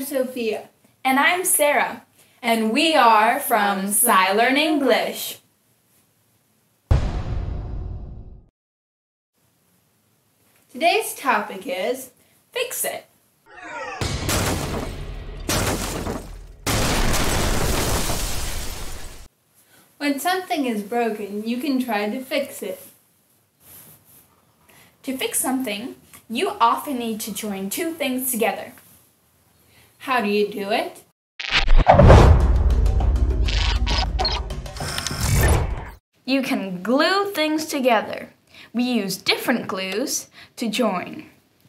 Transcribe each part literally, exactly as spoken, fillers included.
Sophia. And I'm Sarah. And we are from SciLearn English. Today's topic is Fix it. when something is broken, you can try to fix it. To fix something, you often need to join two things together. How do you do it? You can glue things together. We use different glues to join.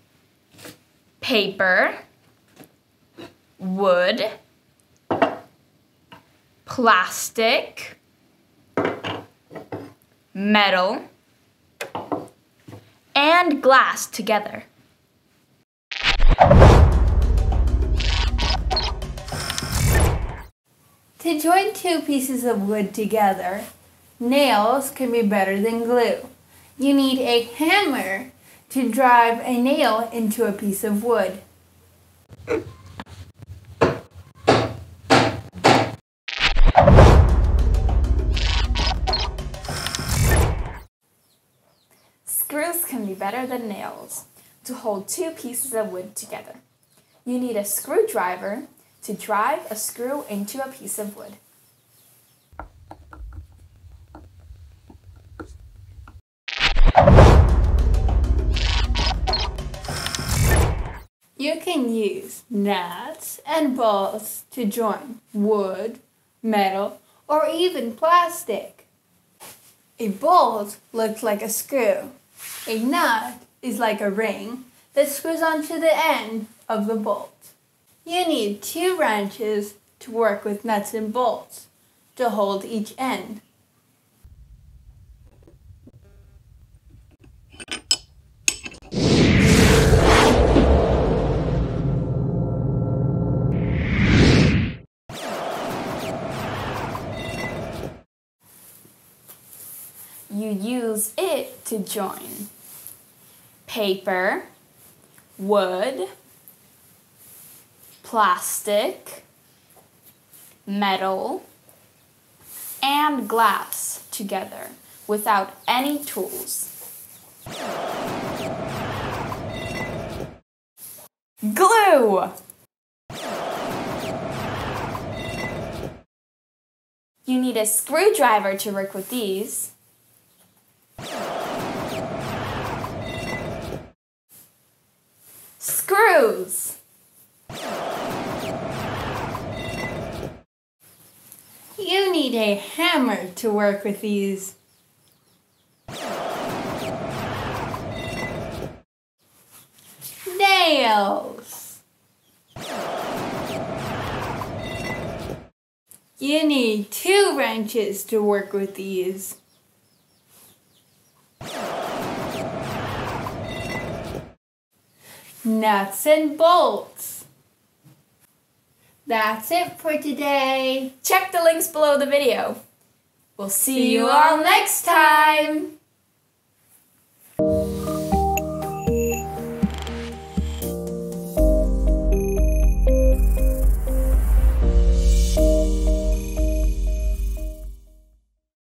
Paper, wood, plastic, metal, and glass together. To join two pieces of wood together, nails can be better than glue. You need a hammer to drive a nail into a piece of wood. Screws can be better than nails to hold two pieces of wood together. You need a screwdriver to drive a screw into a piece of wood. You can use nuts and bolts to join wood, metal, or even plastic. A bolt looks like a screw. A nut is like a ring that screws onto the end of the bolt. You need two wrenches to work with nuts and bolts to hold each end. You use it to join paper, wood, plastic, metal, and glass together without any tools. Glue! You need a screwdriver to work with these. Screws. You need a hammer to work with these. Nails. You need two wrenches to work with these. Nuts and bolts. That's it for today. Check the links below the video. We'll see you all next time.